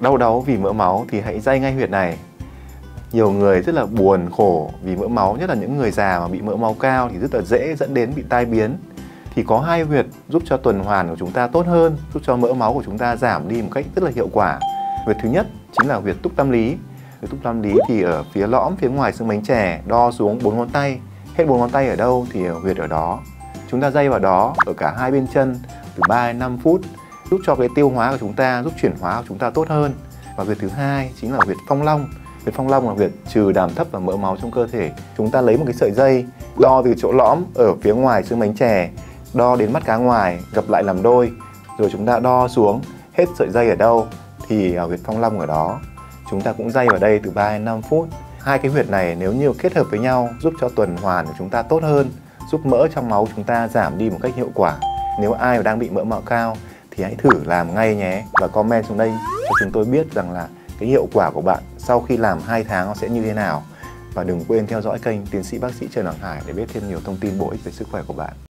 đau đáu vì mỡ máu thì hãy day ngay huyệt này. Nhiều người rất là buồn khổ vì mỡ máu, nhất là những người già mà bị mỡ máu cao thì rất là dễ dẫn đến bị tai biến. Thì có hai huyệt giúp cho tuần hoàn của chúng ta tốt hơn, giúp cho mỡ máu của chúng ta giảm đi một cách rất là hiệu quả. Huyệt thứ nhất chính là huyệt túc tam lý. Huyệt túc tam lý thì ở phía lõm, phía ngoài xương bánh chè, đo xuống 4 ngón tay. Hết 4 ngón tay ở đâu thì huyệt ở đó. Chúng ta day vào đó ở cả hai bên chân từ 3 đến 5 phút, giúp cho cái tiêu hóa của chúng ta, giúp chuyển hóa của chúng ta tốt hơn. Và huyệt thứ hai chính là huyệt phong long. Huyệt phong long là huyệt trừ đàm thấp và mỡ máu trong cơ thể. Chúng ta lấy một cái sợi dây, đo từ chỗ lõm ở phía ngoài xương bánh chè, đo đến mắt cá ngoài, gập lại làm đôi, rồi chúng ta đo xuống hết sợi dây ở đâu thì huyệt phong long ở đó. Chúng ta cũng day vào đây từ 3 đến 5 phút. Hai cái huyệt này nếu như kết hợp với nhau giúp cho tuần hoàn của chúng ta tốt hơn, giúp mỡ trong máu chúng ta giảm đi một cách hiệu quả. Nếu ai mà đang bị mỡ máu cao thì hãy thử làm ngay nhé, và comment xuống đây cho chúng tôi biết rằng là cái hiệu quả của bạn sau khi làm 2 tháng nó sẽ như thế nào. Và đừng quên theo dõi kênh Tiến sĩ bác sĩ Trần Hoàng Hải để biết thêm nhiều thông tin bổ ích về sức khỏe của bạn.